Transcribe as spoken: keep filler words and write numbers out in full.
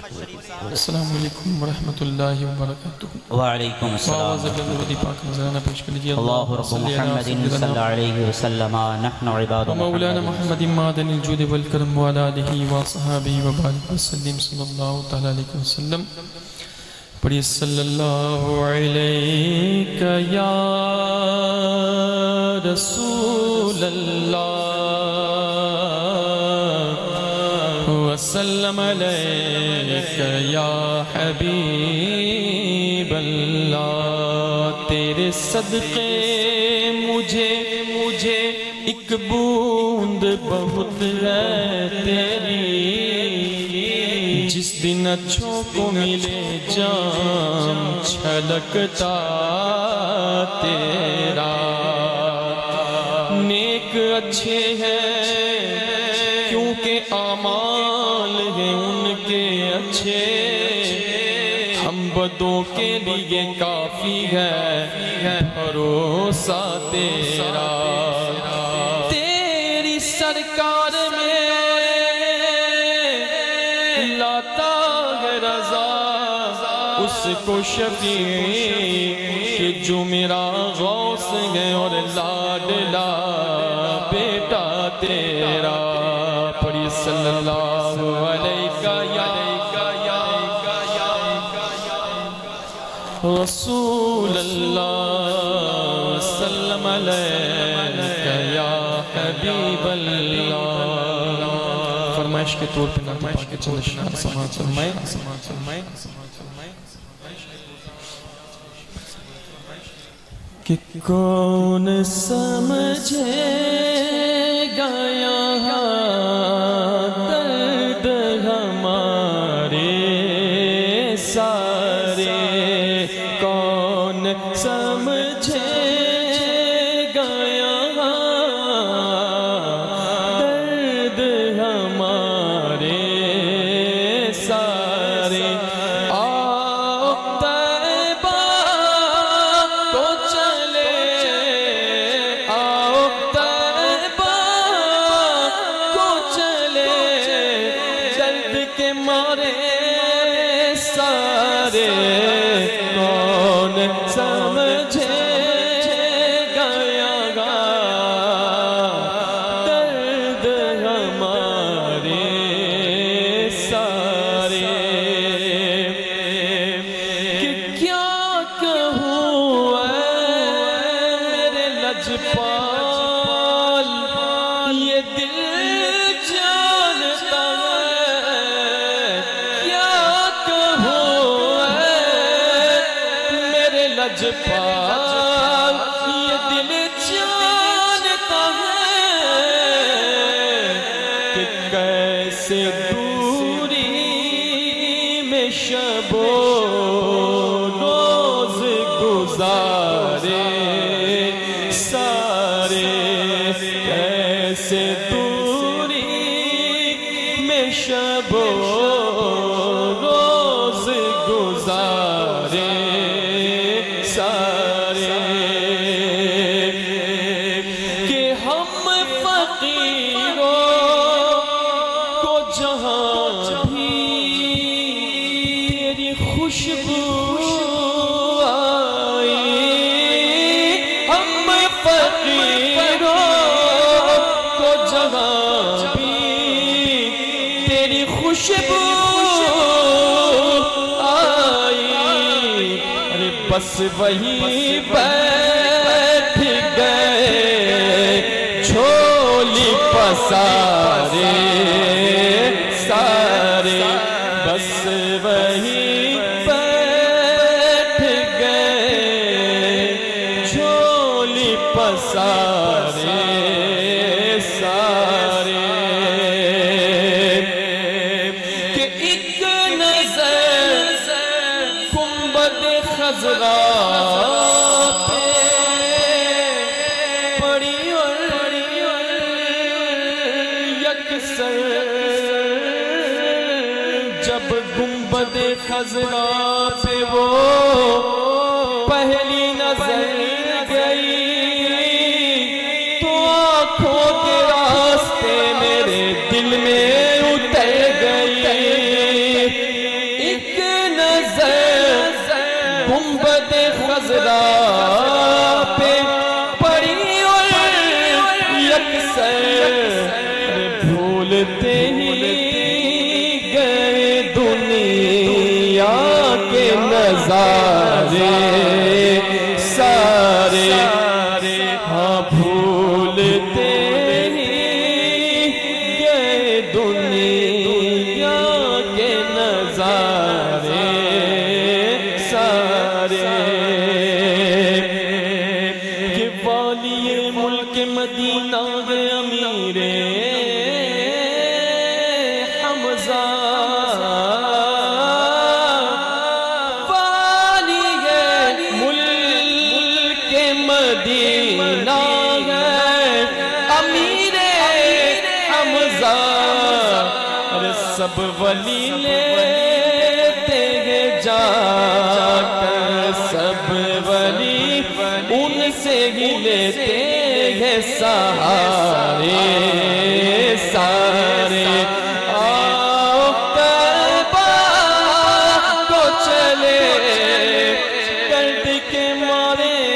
السلام علیکم ورحمۃ اللہ وبرکاتہ. وعلیکم السلام. پاک نظرانہ پیش کر لیجیے. اللہ رب محمد صلی اللہ علیہ وسلم نحن عباد مولانا محمد معدن الجود والکرم وعلی آلہ وصحابہ وبارک وسلم صلی اللہ تعالی علیہ وسلم. پڑھیے صلی اللہ علیہ یا رسول اللہ وسلم علیہ یا حبیب اللہ. تیرے صدقے مجھے مجھے ایک بوند بہت ہے تیری. جس دن اچھوں کو ملے جام چھلکتا تیرا. نیک اچھے ہیں کیونکہ اعمال ہیں ان کے اچھے. ہم بدوں کے لیے کافی ہے بھروسہ تیرا. تیری سرکار میں لاتا ہے رضا اس کو شفیع کہ جو میرا غوث ہے اور لاڈلا بیٹا تیرا. پڑھی صلی اللہ علیہ یا رسول اللہ سلم علیہ یا حبیب اللہ. فرمائش کے طور پہ نرمائش کے چند اشعار سماعت فرمائیں کہ کون سمجھے گا یہاں درد ہمارے سارے. کون سمجھے گا یہاں درد ہمارے سارے. آؤ طیبہ کو چلے آؤ طیبہ کو چلے درد کے مارے سارے. کون سمجھے گا یہاں درد ہمارے سارے. کہ کیا کہوں اے میرے لجپال یہ دل جانتا ہے. کیا کہوں اے میرے لجپال یہ دل جانتا ہے کہ کیسے دوری میں شب و روز گزارے سارے. کیسے دوری میں شب و روز گزارے سارے. کہ ہم فقیروں کو جہاں بھی تیری خوشبو آئی. ہم فقیروں کو جہاں بھی تیری خوشبو آئی. ارے بس وہی بیٹھ گئے جھولی پسارے سارے. بس وہی بیٹھ گئے جھولی پسارے سارے. کہ ایک نظر گنبد خضرا پہ پڑی اور یکسر. جب گنبد خضرا پہ وہ پہلی نظر گئی تو آنکھوں کے راستے میرے دل میں اتر گئی. ایک نظر گنبد خضرا پہ پڑی اور یکسر بھولتے ہی گئے دنیا کے نظارے سارے ہاں بھولتے ہی گئے دنیا کے نظارے سارے کہ والی ملک مدینہ ہے امیر حمزہ والی ملک مدینہ ہے امیر حمزہ اور سب ولی لیتے ہیں جا کر سب ولی ان سے ہی لیتے ہیں سہارے سارے آؤ کعبہ کو چلے گرد کے مارے